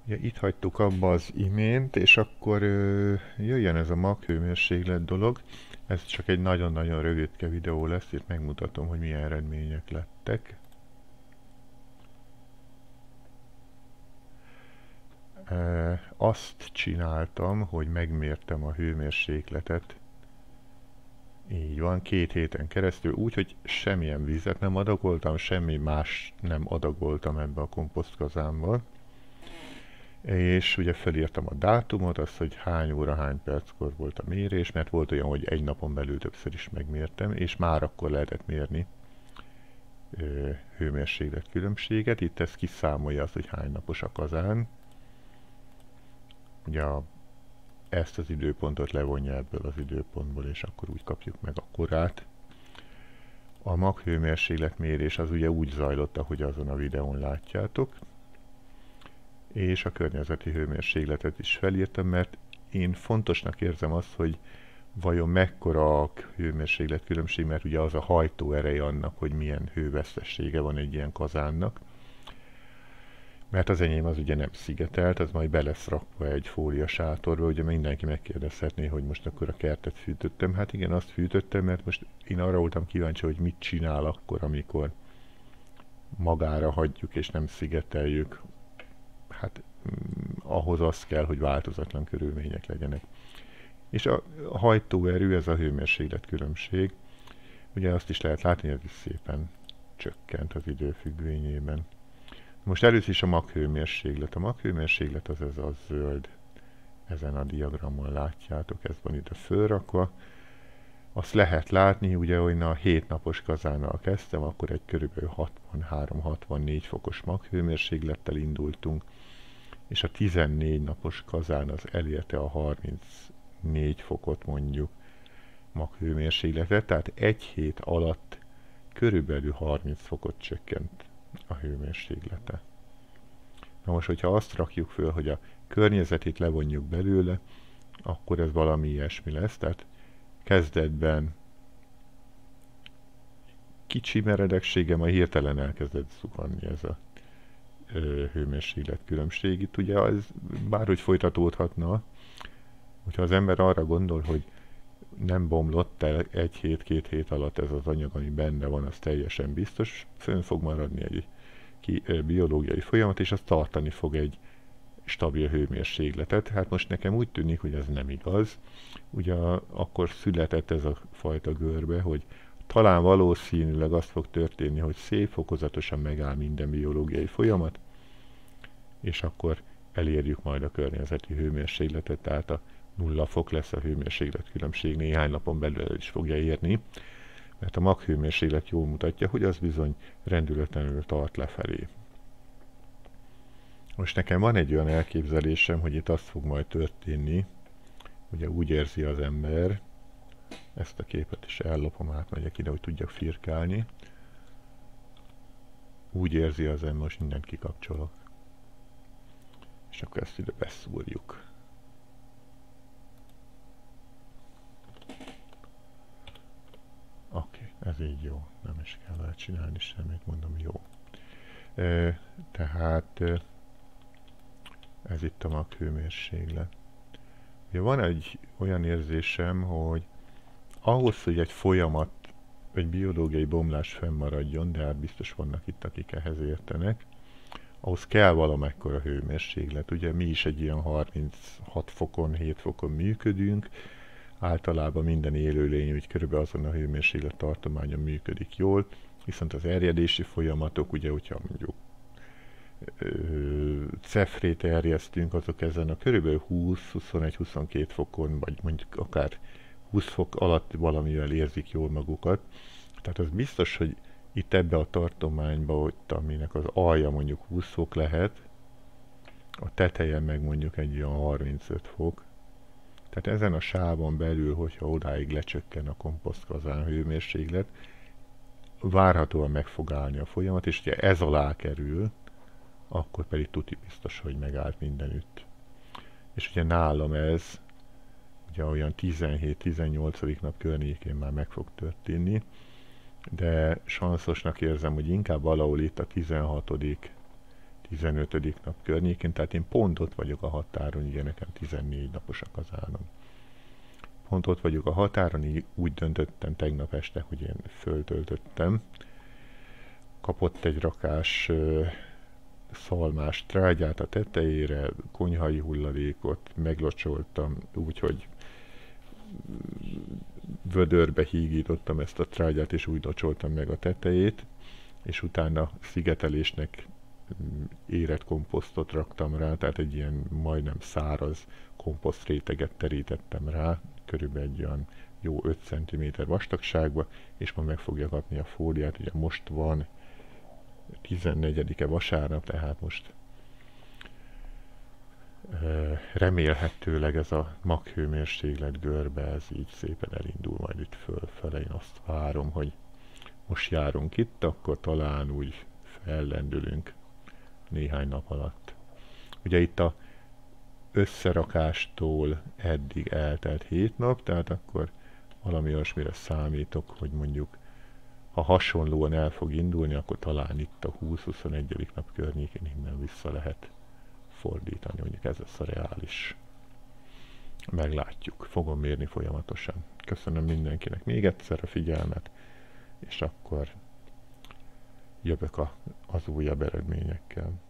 Ja, itt hagytuk abba az imént, és akkor jöjjön ez a maghőmérséklet dolog. Ez csak egy nagyon-nagyon rövidke videó lesz, itt megmutatom, hogy milyen eredmények lettek. Azt csináltam, hogy megmértem a hőmérsékletet. Így van, 2 héten keresztül, úgy, hogy semmilyen vizet nem adagoltam, semmi más nem adagoltam ebbe a komposztkazánba. És ugye felírtam a dátumot, azt, hogy hány óra, hány perckor volt a mérés, mert volt olyan, hogy egy napon belül többször is megmértem, és már akkor lehetett mérni hőmérséklet különbséget. Itt ez kiszámolja azt, hogy hány napos a kazán. Ugye ezt az időpontot levonja ebből az időpontból, és akkor úgy kapjuk meg a korát. A maghőmérséklet mérés az ugye úgy zajlott, ahogy azon a videón látjátok, és a környezeti hőmérsékletet is felírtam, mert én fontosnak érzem azt, hogy vajon mekkora a hőmérséklet különbség, mert ugye az a hajtóereje annak, hogy milyen hővesztessége van egy ilyen kazánnak. Mert az enyém az ugye nem szigetelt, az majd be lesz rakva egy fólia sátorba, ugye mindenki megkérdezhetné, hogy most akkor a kertet fűtöttem. Hát igen, azt fűtöttem, mert most én arra voltam kíváncsi, hogy mit csinál akkor, amikor magára hagyjuk és nem szigeteljük. Hát ahhoz az kell, hogy változatlan körülmények legyenek. És a hajtóerő, ez a hőmérséklet különbség. Ugye azt is lehet látni, hogy ez is szépen csökkent az idő függvényében. Most először is a maghőmérséklet. A maghőmérséklet az ez a zöld, ezen a diagramon látjátok, ez van itt fölrakva. Azt lehet látni, ugye, hogy a 7 napos kazánnal kezdtem, akkor egy körülbelül 63-64 fokos maghőmérséklettel indultunk, és a 14 napos kazán az elérte a 34 fokot mondjuk maghőmérsékletet, tehát egy hét alatt körülbelül 30 fokot csökkent a hőmérséklete. Na most, hogyha azt rakjuk föl, hogy a környezetét levonjuk belőle, akkor ez valami ilyesmi lesz, tehát kezdetben kicsi meredeksége, majd hirtelen elkezdett zuhanni ez a hőmérséklet különbség. Itt ugye ez bárhogy folytatódhatna, hogyha az ember arra gondol, hogy nem bomlott el 1-2 hét alatt ez az anyag, ami benne van, az teljesen biztos, fönn fog maradni egy biológiai folyamat, és az tartani fog egy stabil hőmérsékletet. Hát most nekem úgy tűnik, hogy ez nem igaz. Ugye akkor született ez a fajta görbe, hogy talán valószínűleg azt fog történni, hogy szép fokozatosan megáll minden biológiai folyamat, és akkor elérjük majd a környezeti hőmérsékletet, tehát a 0 fok lesz a hőmérséklet különbség, néhány napon belül el is fogja érni, mert a maghőmérséklet jól mutatja, hogy az bizony rendületlenül tart lefelé. Most nekem van egy olyan elképzelésem, hogy itt azt fog majd történni, ugye úgy érzi az ember, ezt a képet is ellopom, átmegyek ide, hogy tudjak firkálni. Úgy érzi az ember, most mindent kikapcsolok. És akkor ezt ide beszúrjuk. Oké, ez így jó. Nem is kell vele csinálni semmit, mondom, jó. Tehát ez itt a maghőmérséklet. Ugye van egy olyan érzésem, hogy ahhoz, hogy egy folyamat, egy biológiai bomlás fennmaradjon, de hát biztos vannak itt, akik ehhez értenek, ahhoz kell valamekkora hőmérséklet. Ugye mi is egy ilyen 36 fokon, 7 fokon működünk, általában minden élőlény úgy körülbelül azon a hőmérséklet tartományon működik jól, viszont az erjedési folyamatok, ugye, hogyha mondjuk cefrét erjesztünk, azok ezen a körülbelül 20-21-22 fokon, vagy mondjuk akár 20 fok alatt valamivel érzik jól magukat. Tehát az biztos, hogy itt ebbe a tartományba, ott, aminek az alja mondjuk 20 fok lehet, a teteje meg mondjuk egy olyan 35 fok. Tehát ezen a sávon belül, hogyha odáig lecsökken a komposztkazán hőmérséklet, várhatóan meg fog állni a folyamat, és ugye ez alá kerül, akkor pedig tuti biztos, hogy megállt mindenütt. És ugye nálam ez, ugye olyan 17-18. Nap környékén már meg fog történni, de sanszosnak érzem, hogy inkább valahol itt a 16., 15. nap környékén, tehát én pont ott vagyok a határon, ugye nekem 14 naposak az állam. Pont ott vagyok a határon, úgy döntöttem tegnap este, hogy én föltöltöttem. Kapott egy rakás szalmás trágyát a tetejére, konyhai hulladékot meglocsoltam, úgyhogy vödörbe hígítottam ezt a trágyát, és úgy locsoltam meg a tetejét, és utána szigetelésnek érett komposztot raktam rá, tehát egy ilyen majdnem száraz komposztréteget terítettem rá, körülbelül egy olyan jó 5 cm vastagságba, és ma meg fogja kapni a fóliát. Ugye most van 14-e vasárnap, tehát most remélhetőleg ez a maghőmérséklet görbe, ez így szépen elindul majd itt fölfele. Én azt várom, hogy most járunk itt, akkor talán úgy fellendülünk néhány nap alatt. Ugye itt a összerakástól eddig eltelt 7 nap, tehát akkor valami olyasmire számítok, hogy mondjuk ha hasonlóan el fog indulni, akkor talán itt a 20-21. nap környékén innen vissza lehet fordítani, mondjuk ez lesz a reális. Meglátjuk, fogom mérni folyamatosan. Köszönöm mindenkinek még egyszer a figyelmet, és akkor jövök az újabb eredményekkel.